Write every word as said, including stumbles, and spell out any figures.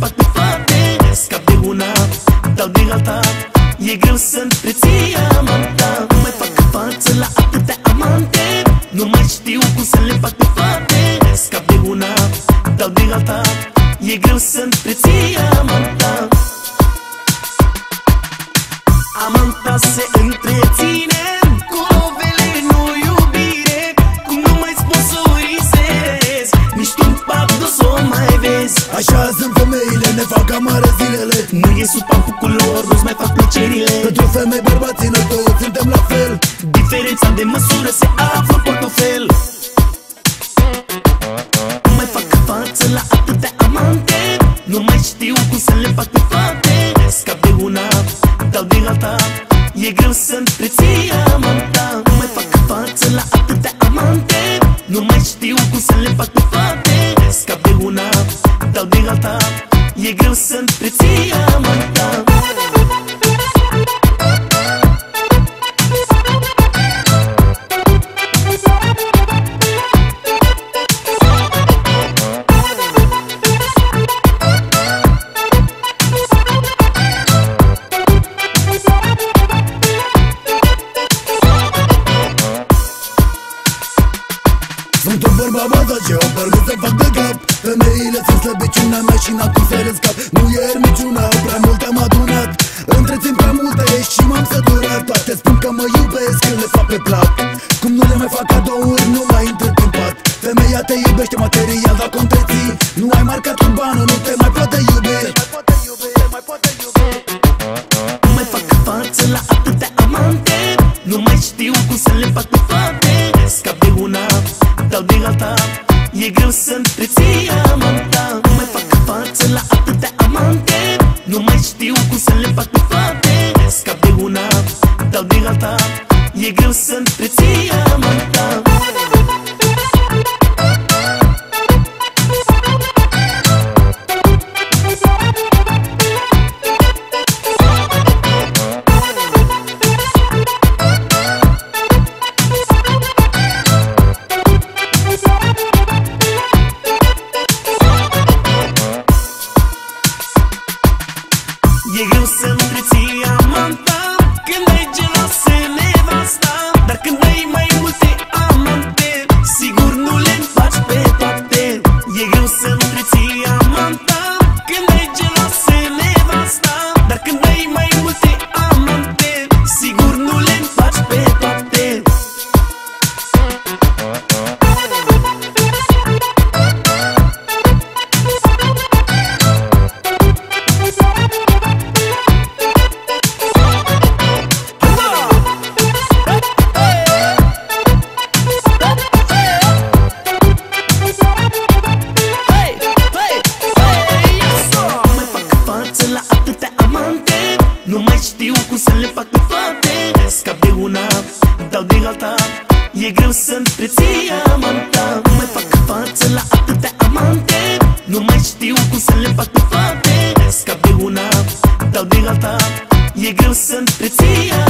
fac pe fate. Scap de una, dau de alta, e greu să întreții amanta. Nu mai fac față la atâtea amante, nu mai știu cum să le fac pe fate. Scap de una, dau de alta, e greu să întreții amanta. Amanta se întreține cu ovele, nu iubire, cum nu mai sponsorizezi, nici tu în pat nu s-o mai vezi. Așa sunt femeile, ne fac amară zilele, nu e sub papucul lor, nu-ți mai fac plăcerile. pentru femei bărbații noi toți suntem la fel, diferența de măsură se află în portofel. Nu mai fac față la atâtea amante, nu mai știu cum să le fac pe fate. Scap de una, dau de alta, e greu să întreții amanta. Nu mai fac față la atâtea amante, nu mai știu cum să le fac pe fate. Scap de una, dau de alta, e greu să întreții amanta. sunt un bărbat bazat și o permis să fac de cap. Femeile sunt slăbiciunea mea și n-am cum să le scap. Nu e ermiciuna, prea mult am adunat, întrețin prea multe și m-am săturat. Toate spun că mă iubesc când le fac pe plac, cum nu le mai fac cadouri, nu mai intră în pat. Femeia te iubește material, dar cum te ții, nu ai marcat cu banul, nu te mai poate iubi. Nu mai fac față la atâtea amante, nu mai știu cum să le fac pe fate. Scap de una, dau de alta, e greu să întreții amanta. Nu mai fac față la atâtea amante, nu mai știu cum să le fac pe fate. Scap de una, dau de alta, e greu să întreții amanta. E greu să întreții amanta când ai geloasă nevasta, dar când ai mai multe amante, sigur nu le faci pe toate. E greu să întreții amanta când ai geloasă nevasta, dar când ai mai multe amante, sigur nu le faci pe toate. Nu mai știu cum să le fac pe fate. Scap de una, dau de alta, e greu să întreții amanta. Nu mai fac față la atâtea amante, nu mai știu cum să le fac pe fate. Scap de una, dau de alta, e greu să întreții